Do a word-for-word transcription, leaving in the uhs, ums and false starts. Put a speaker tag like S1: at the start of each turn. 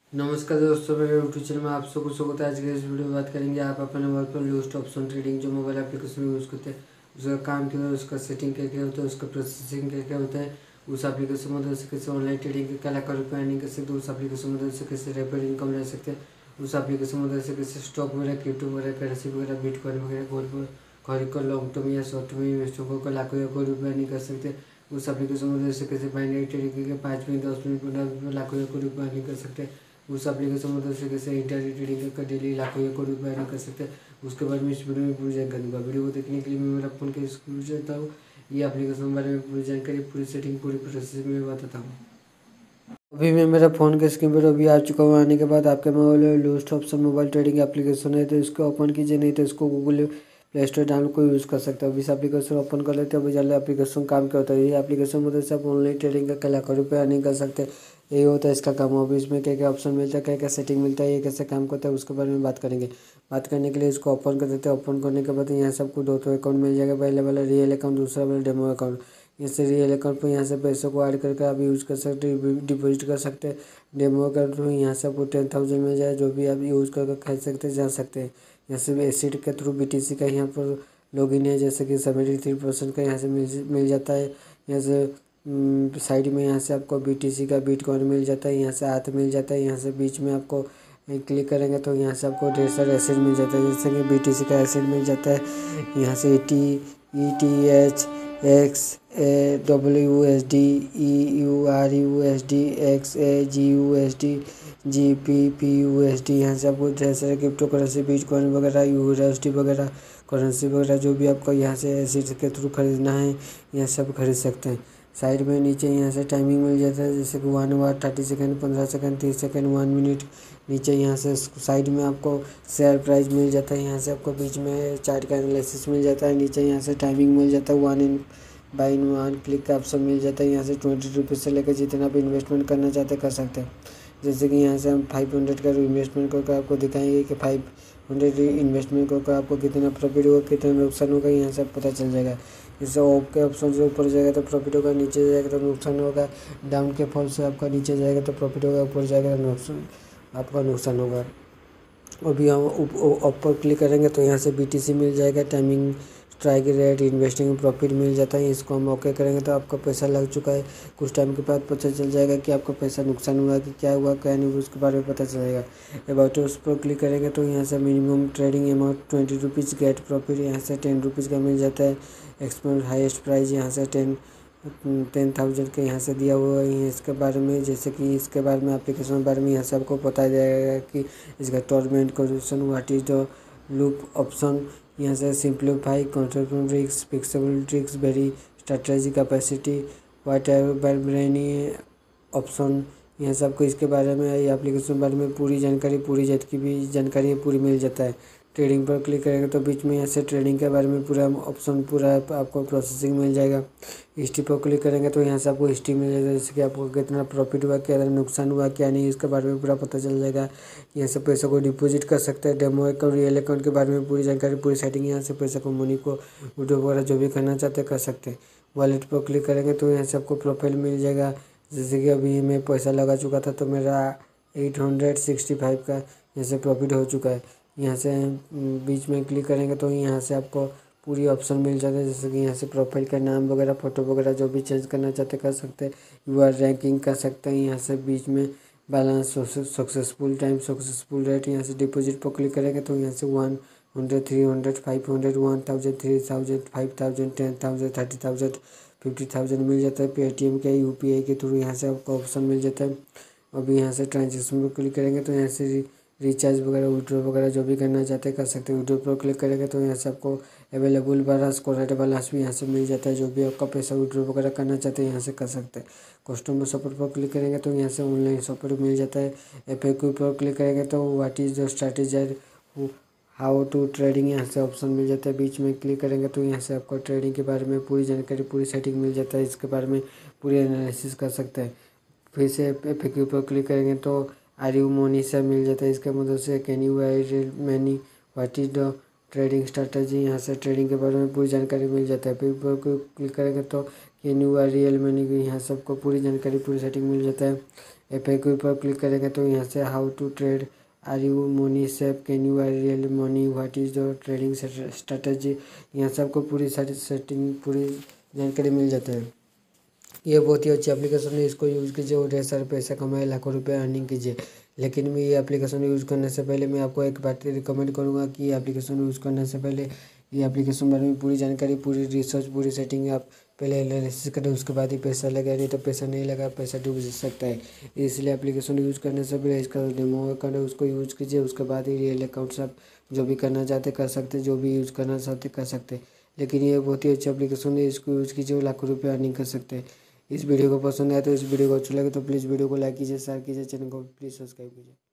S1: नमस्कार दोस्तों, मेरे यूट्यूब चैनल में आप सबको स्वागत है। आज के इस वीडियो में बात करेंगे आप अपने मोबाइल पर लोस्ट ऑप्शन ट्रेडिंग जो मोबाइल एप्लीकेशन यूज़ करते हैं उसका काम क्या है, उसका सेटिंग क्या क्या होता है, उसका प्रोसेसिंग क्या क्या होता है, उस एप्लीकेशन मदद से कैसे ऑनलाइन ट्रेडिंग के क्या लाख रुपये अर्निंग कर सकते हैं, उस एप्लीकेशन मदद से कैसे रेपिड इनकम ले सकते हैं, उस एप्लीकेशन मदद से कैसे स्टॉक वगैरह, क्रिप्टो वगैरह, करेंसी वगैरह, बिटकॉइन वगैरह गोल्ड खरीद कर लॉन्ग टर्म या शॉर्ट टर्म इन्वेस्टर को लाखों या करोड़ रुपये अर्निंग कर सकते हैं। उस एप्लीकेशन मदद से कैसे बाइनरी ट्रेडिंग के पाँच मिनट दस मिनट पंद्रह लाखों या करोड़ रुपये अर्निंग कर सकते हैं। उस एप्लीकेशन मदद से कैसे इंटरनेट ट्रेडिंग कर डेली लाखों या करोड़ रुपये अर्निंग कर सकते हैं। उसके बारे में इस वीडियो में पूरी जानकारी दूंगा। वीडियो को देखने के लिए मैं मेरा फोन का स्क्रीन चाहता हूँ। ये एप्लीकेशन के बारे में पूरी जानकारी, पूरी सेटिंग, पूरी प्रोसेस में बताता हूँ। अभी मैं मेरा फ़ोन के स्क्रीन पर अभी आ चुका हूँ। आने के बाद आपके मोबाइल में lost option mobile trading application है तो इसको ओपन कीजिए, नहीं तो इसको गूगल प्ले स्टोर डाउनलोड को यूज़ कर सकते हो। अभी इस एप्लीकेशन ओपन कर लेते हैं। अभी जान एप्लीकेशन काम क्या होता है। ये एप्लीकेशन मदद से आप ऑनलाइन ट्रेडिंग का कई लाखों रुपये अर्निंग कर सकते हैं। यही होता है इसका काम। अभी इसमें क्या क्या ऑप्शन मिलता है, क्या क्या सेटिंग मिलता है, ये कैसे काम करता है, उसके बारे में बात करेंगे। बात करने के लिए इसको ओपन कर देते हैं। ओपन करने के बाद यहाँ सबको दो तो अकाउंट मिल जाएगा। पहले वाला रियल अकाउंट, दूसरा वाला डेमो अकाउंट। इससे रियल अकाउंट पर यहाँ से पैसों को ऐड करके आप यूज़ कर सकते हैं, डिपॉजिट कर सकते हैं। डेमो अकाउंट में यहाँ से आपको टेन थाउजेंड मिल जाए, जो भी आप यूज़ करके खरीद सकते हैं, जा सकते हैं। जैसे एसिड के थ्रू बी टी सी का यहाँ पर लॉगिन है, जैसे कि सेवेंटी थ्री परसेंट का यहाँ से मिल मिल जाता है। यहाँ से साइड में यहाँ से आपको बी टी सी का बिटकॉइन मिल जाता है, यहाँ से हाथ मिल जाता है। यहाँ से बीच में आपको क्लिक करेंगे तो यहाँ से आपको ढेर सारे एसिड मिल जाता है, जैसे कि बी टी सी का एसिड मिल जाता है। यहाँ से T E T H X A W U S D E U R U S D X A G U S D G P P U S D. यहाँ से आपको ढेर सारे क्रिप्टो करेंसी, बिटकॉइन वगैरह, U S D वगैरह, currency वगैरह जो भी आपको यहाँ से एसिड के थ्रू खरीदना है यहाँ सब खरीद सकते हैं। साइड में नीचे यहाँ से टाइमिंग मिल जाता है, जैसे कि वन आवर थर्टी सेकेंड, पंद्रह सेकेंड, तीस सेकेंड, वन मिनट। नीचे यहाँ से साइड में आपको शेयर प्राइस मिल जाता है। यहाँ से आपको बीच में चार्ट का एनालिसिस मिल जाता है। नीचे यहाँ से टाइमिंग मिल जाता है। One in by in one click का ऑप्शन मिल जाता है। यहाँ से ट्वेंटी रुपीज़ से लेकर जितना भी इन्वेस्टमेंट करना चाहते कर सकते हैं। जैसे कि यहाँ से हम फाइव हंड्रेड का इन्वेस्टमेंट करके आपको दिखाएंगे कि फाइव हंड्रेड इन्वेस्टमेंट करके आपको कितना प्रॉफिट होगा, कितना नुकसान होगा, यहाँ से पता चल जाएगा। जैसे ऑफ के ऑप्शन से ऊपर जाएगा तो प्रॉफिट होगा, नीचे जाएगा तो नुकसान होगा। डाउन के फॉल से आपका नीचे जाएगा तो प्रॉफिट होगा, ऊपर जाएगा तो नुकसान आपका नुकसान होगा। अभी हम ऊपर क्लिक करेंगे तो यहाँ से बी टी सी मिल जाएगा, timing, strike rate, investing profit मिल जाता है। इसको हम ओके करेंगे तो आपका पैसा लग चुका है। कुछ टाइम के बाद पता चल जाएगा कि आपका पैसा नुकसान हुआ कि क्या हुआ क्या नहीं, उसके बारे में पता चलेगा। अबाउट उस पर क्लिक करेंगे तो यहाँ से minimum trading amount twenty rupees, get profit यहाँ से टेन रुपीज़ का मिल जाता है। एक्सपोर्ट हाईएस्ट प्राइस यहाँ से टेन टेन थाउजेंड के यहाँ से दिया हुआ है। इसके बारे में, जैसे कि इसके बारे में एप्लीकेशन के बारे में यहाँ से आपको पता जाएगा कि इसका term condition, what is the loop option, यहाँ से simplify, control tricks, fixable tricks, very strategy, capacity, whatever brainy option. यहाँ से आपको इसके बारे में, ये एप्लीकेशन के बारे में पूरी जानकारी, पूरी जितनी भी जानकारी पूरी मिल जाता है। ट्रेडिंग पर क्लिक करेंगे तो बीच में यहाँ से ट्रेडिंग के बारे में पूरा ऑप्शन, पूरा आपको प्रोसेसिंग मिल जाएगा। हिस्ट्री पर क्लिक करेंगे तो यहाँ से आपको हिस्ट्री मिल जाएगा, जैसे कि आपको कितना प्रॉफिट हुआ, क्या नुकसान हुआ, क्या नहीं, इसके बारे में पूरा पता चल जाएगा। यहाँ से पैसों को डिपॉजिट कर सकते हैं। डेमो अकाउंट, रियल अकाउंट के बारे में पूरी जानकारी, पूरी सेटिंग, यहाँ से पैसे को, मनी को विड्रॉ वगैरह जो भी करना चाहते कर सकते हैं। वॉलेट पर क्लिक करेंगे तो यहाँ से आपको प्रोफाइल मिल जाएगा। जैसे कि अभी मैं पैसा लगा चुका था तो मेरा एट हंड्रेड सिक्सटी फाइव का यहाँ से प्रॉफिट हो चुका है। यहाँ से बीच में क्लिक करेंगे तो यहाँ से आपको पूरी ऑप्शन मिल जाता है, जैसे कि यहाँ से प्रोफाइल का नाम वगैरह, फ़ोटो वगैरह जो भी चेंज करना चाहते कर सकते हैं। यू आर रैंकिंग कर सकते हैं। यहाँ से बीच में balance, successful time, successful rate, यहाँ से डिपॉजिट पर क्लिक करेंगे तो यहाँ से one hundred, three hundred, five hundred, one thousand, three thousand, five thousand, ten thousand, thirty thousand, fifty thousand मिल जाता है। पेटीएम के, यू पी आई के थ्रू यहाँ से आपको ऑप्शन मिल जाता है। अभी यहाँ से ट्रांजेक्शन पर क्लिक करेंगे तो यहाँ से रिचार्ज वगैरह, विड्रॉ वगैरह जो भी करना चाहते हैं कर सकते हैं। विड्रॉ पर क्लिक करेंगे तो यहाँ से आपको अवेलेबल बैलेंस, कोरेट बैलेंस भी यहाँ से मिल जाता है। जो भी आपका पैसा विड्रॉ वगैरह करना चाहते हैं यहाँ से कर सकते हैं। कस्टमर सपोर्ट पर क्लिक करेंगे तो यहाँ से ऑनलाइन सपोर्ट मिल जाता है। एफ ए क्यू पर क्लिक करेंगे तो what is the strategy, how to trading, यहाँ से ऑप्शन मिल जाता है। बीच में क्लिक करेंगे तो यहाँ से आपको ट्रेडिंग के बारे में पूरी जानकारी, पूरी सेटिंग मिल जाता है। इसके बारे में पूरी एनालिसिस कर सकते हैं। फिर से एफ ए क्यू पर क्लिक करेंगे तो आर यू मनी से मिल जाता है। इसके मदद से can you I money, what is the trading strategy, यहाँ से ट्रेडिंग के बारे में पूरी जानकारी मिल जाता है। फिर पर क्लिक करेंगे तो can you I real money की, यहाँ सबको पूरी जानकारी, पूरी सेटिंग मिल जाता है। एफएक्यू पर क्लिक करेंगे तो यहाँ से how to trade, are you money safe, can you are real money, what is the trading strategy, यहाँ से आपको पूरी सारी सेटिंग पूरी जानकारी मिल जाता है। ये बहुत ही अच्छी एप्लीकेशन है, इसको यूज़ कीजिए और ढेर सारे पैसा कमाए, लाखों रुपए अर्निंग कीजिए। लेकिन मैं ये एप्लीकेशन यूज़ करने से पहले मैं आपको एक बात रिकमेंड करूँगा कि ये एप्लीकेशन यूज़ करने से पहले ये एप्लीकेशन बारे में पूरी जानकारी, पूरी रिसर्च, पूरी सेटिंग आप पहले एनालिसिस करें, उसके बाद ही पैसा लगाए, नहीं तो पैसा नहीं लगा, पैसा डूब सकता है। इसलिए एप्लीकेशन यूज़ करने से पहले इसका डेमो अकाउंट है उसको यूज़ कीजिए, उसके बाद ही रियल अकाउंट से आप जो भी करना चाहते कर सकते, जो भी यूज़ करना चाहते कर सकते। लेकिन ये बहुत ही अच्छी एप्लीकेशन है, इसको यूज़ कीजिए और लाखों रुपये अर्निंग कर सकते हैं। इस वीडियो को पसंद आया तो इस वीडियो को अच्छा लगे तो प्लीज़ वीडियो को लाइक कीजिए, शेयर कीजिए, चैनल को प्लीज़ सब्सक्राइब कीजिए।